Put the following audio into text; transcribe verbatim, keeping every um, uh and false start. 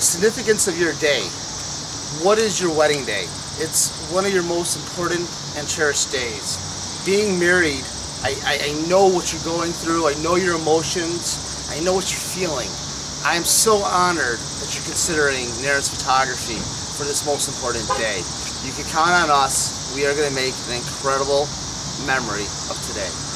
significance of your day. What is your wedding day? It's one of your most important and cherished days. Being married, I, I, I know what you're going through. I know your emotions. I know what you're feeling. I am so honored that you're considering Narrance Photography for this most important day. You can count on us. We are going to make an incredible memory of today.